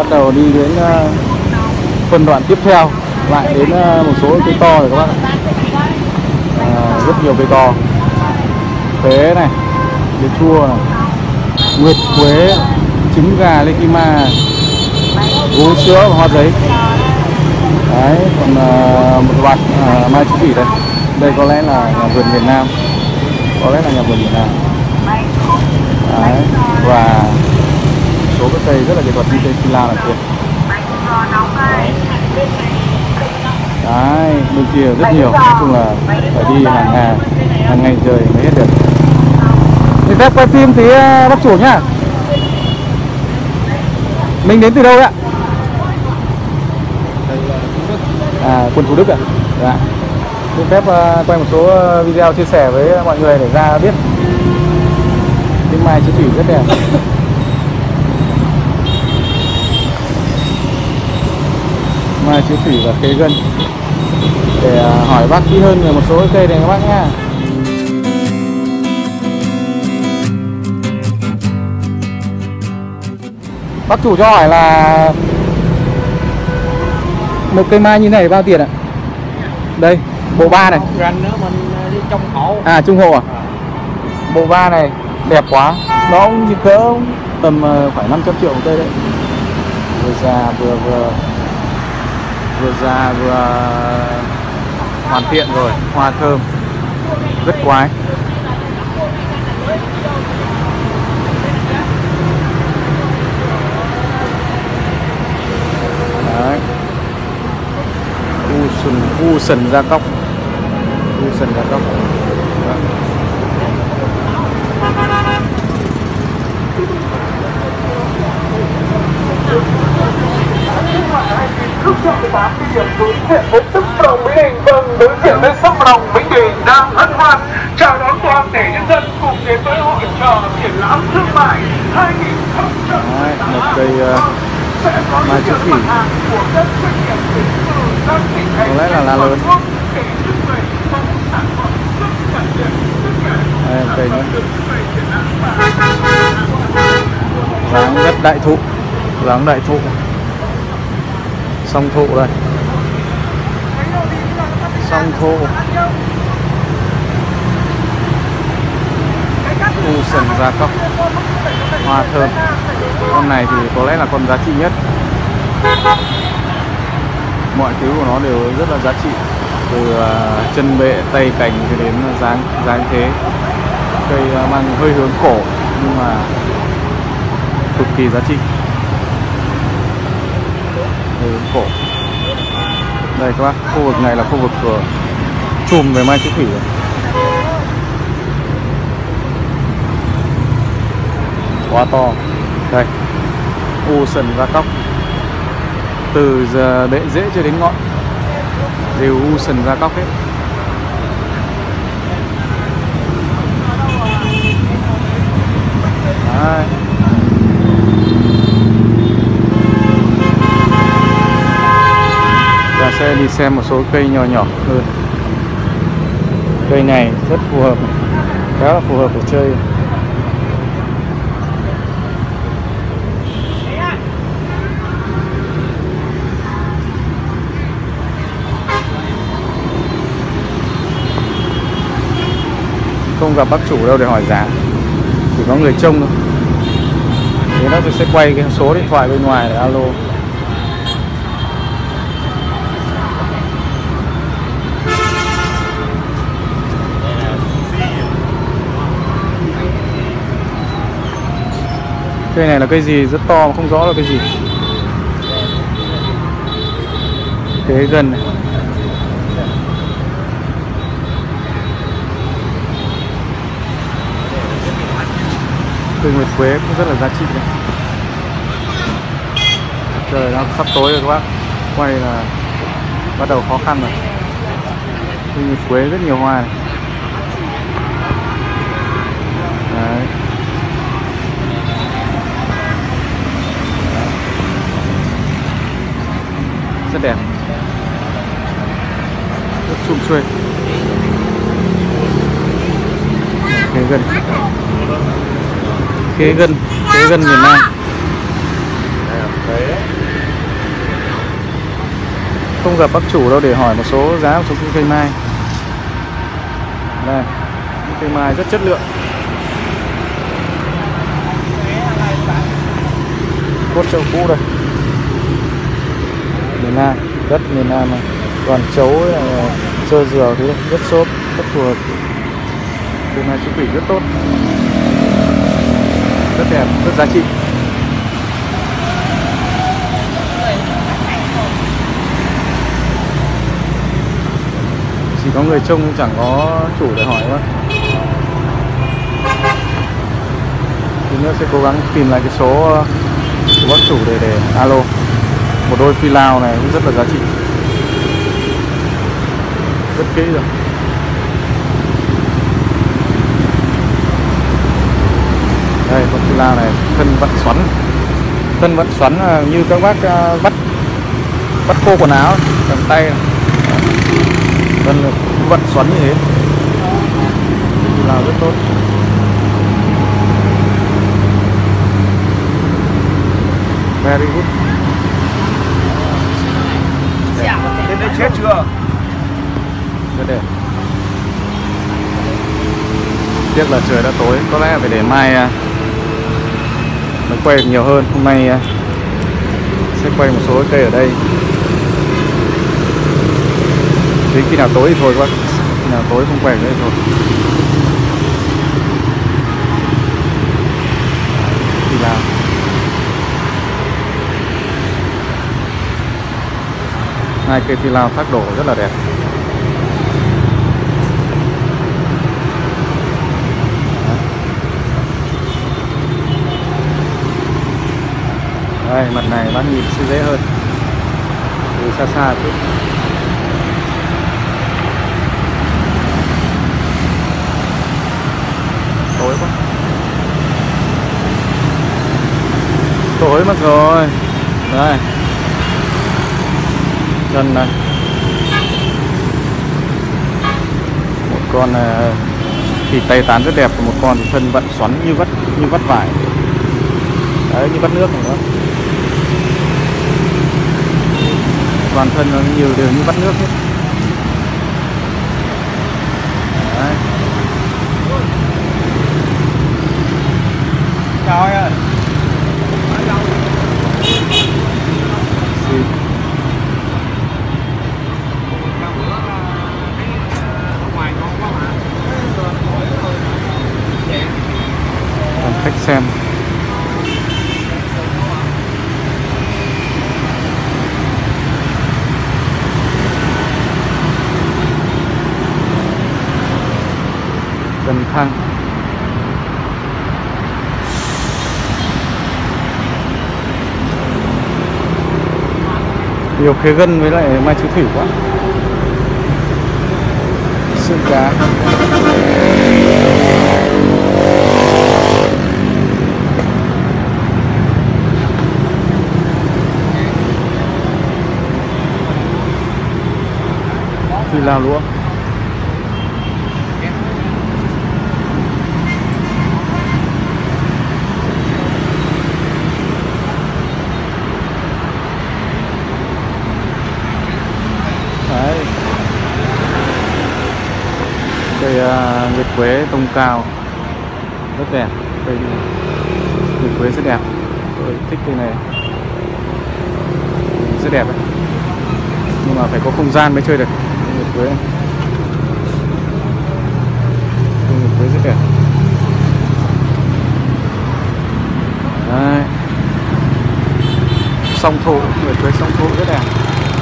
bắt đầu đi đến phân đoạn tiếp theo, lại đến một số cây to rồi các bác. Rất nhiều cây to, khế này, dưa chua này, nguyệt quế, trứng gà Lekima, vú sữa và hoa giấy. Đấy, còn một loạt mai chí thủy đây. Đây có lẽ là nhà vườn miền Nam, có lẽ là nhà vườn miền Nam. Đấy, và số các cây rất là nghệ thuật như cây phi lao này kia. Đấy, bên kia rất nhiều, nói chung là phải đi hàng ngày trời mới hết được. Thì phép quay phim tí bác chủ nhá. Mình đến từ đâu ạ? Quận Thủ Đức ạ. Dạ. Xin phép quay một số video chia sẻ với mọi người để ra biết những mai chí thủy rất đẹp. Mai chí thủy và khế gân, để hỏi bác kỹ hơn về một số cây này các bác nha. Bác chủ cho hỏi là một cây mai như này bao tiền ạ? Đây, bộ ba này. Rành nữa mình đi trong hộ. Trung hộ à? Bộ ba này đẹp quá, nó cũng như cỡ tầm khoảng 500 triệu một cây đấy. Vừa già vừa hoàn thiện rồi, hoa thơm, rất quái. Đấy, u sần gia cóc, Túc Rồng Mỹ Đình, vâng, đối diện với sông Rồng Mỹ Đình đang hân hoan chào đón toàn thể nhân dân cùng đến với hội chợ triển lãm thương mại 2018. Một cây mai chí thủy, có lẽ là lá lớn. Đây, cây nữa, dáng rất đại thụ, song thụ đây, song thụ, u sần gia cóc, hoa thơm. Con này thì có lẽ là con giá trị nhất, mọi thứ của nó đều rất là giá trị, từ chân bệ, tay cành cho đến dáng thế. Cây mang hơi hướng cổ nhưng mà cực kỳ giá trị, hơi hướng cổ. Đây các bác, khu vực này là khu vực của chùm về mai chí thủy rồi. Quá to. Đây, u sần gia cóc, từ giờ bệ rễ cho đến ngọn đều u sần gia cóc hết. Đấy. Ta sẽ đi xem một số cây nhỏ nhỏ hơn. Cây này rất phù hợp, khá là phù hợp để chơi. Không gặp bác chủ đâu để hỏi giá, chỉ có người trông thôi. Thế nó sẽ quay cái số điện thoại bên ngoài để alo. Cây này là cây gì rất to mà không rõ là cây gì. Khế gân này. Cây nguyệt quế cũng rất là giá trị này. Trời nó sắp tối rồi các bác, quay là bắt đầu khó khăn rồi. Cây nguyệt quế rất nhiều hoa này. Đấy. Rất đẹp, rất sum xuê. Khế gân, khế gân miền Nam. không gặp bác chủ đâu để hỏi một số giá một số cây mai. Đây, cây mai rất chất lượng. Cốt chậu cũ đây. Miền Nam, đất miền Nam này. Còn chấu sơ dừa thì rất xốp, rất phù hợp. Cây mai chữ thủy rất tốt, rất đẹp, rất giá trị. Chỉ có người trông chẳng có chủ để hỏi thôi. Thì nữa sẽ cố gắng tìm lại cái số của bác chủ để alo. Một đôi phi lao này cũng rất là giá trị, rất kỹ rồi. Đây con phi lao này thân vận xoắn như các bác bắt khô quần áo cầm tay này. Thân vận xoắn như thế, phi lao rất tốt. Very good. Đến đây chết chưa? Rất đẹp. Tiếc là trời đã tối, có lẽ phải để mai mới quay được nhiều hơn. Hôm nay sẽ quay một số cây ở đây. Đến khi nào tối thì thôi các bác. Khi nào tối không quay nữa thì thôi. Thì là hai cây phi lao thác đổ rất là đẹp. Đây, mặt này bác nhìn sẽ dễ hơn từ xa xa chút. Tối quá, tối mất rồi. Đây, chân này một con thì tay tán rất đẹp, một con thì thân vận xoắn như vắt vải đấy, như vắt nước này đó. Toàn thân nó nhiều đều như vắt nước hết đấy. Trời ơi. Khách xem Cần Thăng. Nhiều khế gân với lại mai chữ thủy quá. Xương cá. Phi lao lúa. Đấy. Cây nguyệt quế tông cao rất đẹp. Cây nguyệt quế rất đẹp. Tôi thích cây này, rất đẹp đấy. Nhưng mà phải có không gian mới chơi được. Nguyệt quế rất đẹp. Đây. Song thụ, nguyệt quế song thụ rất đẹp.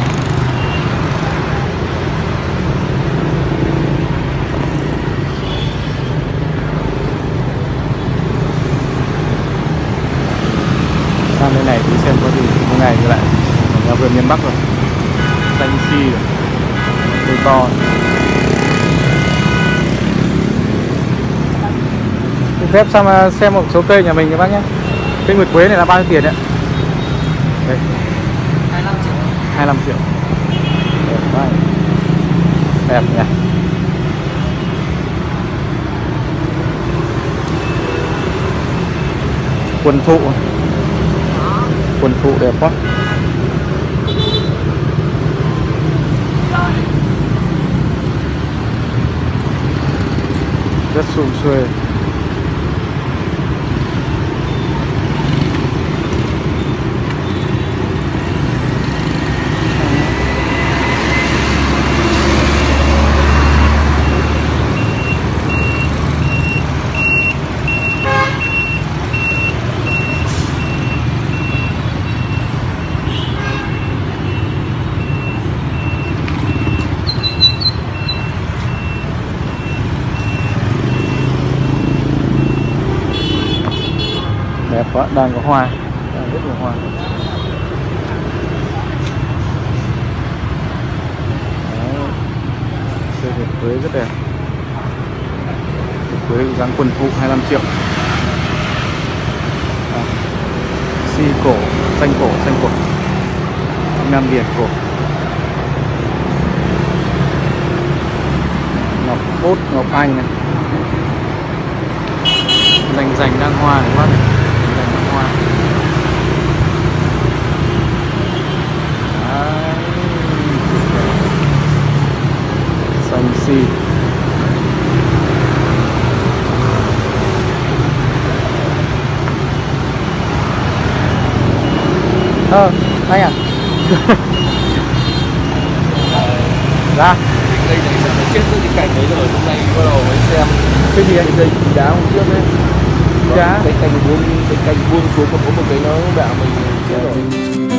Sang bên này thì xem có gì. Hôm nay thì lại ở vườn miền Bắc rồi, xanh xi rồi, cây to. Xin phép xem một số cây nhà mình các bác nhé. Cây nguyệt quế này là bao nhiêu tiền đấy? Đây. 25 triệu. 25 triệu. Đẹp, đẹp nhỉ. Quần thụ đẹp quá. rất sum xuê. Đẹp quá, đang có hoa, đang rất nhiều hoa. Đây thì Quế rất đẹp. Quế dáng quần phụ 25 triệu. Si cổ, xanh cổ, Nam Điền cổ. Ngọc bốt, ngọc anh này. Rành đang hoa này quá này. Hoa. Đấy. Xanh xì. Anh à? Ra. Đây này sẽ chết với cái cành đấy rồi, hôm nay bắt đầu mới xem Cái gì anh? cái dây đá hôm trước đấy. Đá? Cái cành buông xuống còn có một cái nó bạo mình chết rồi.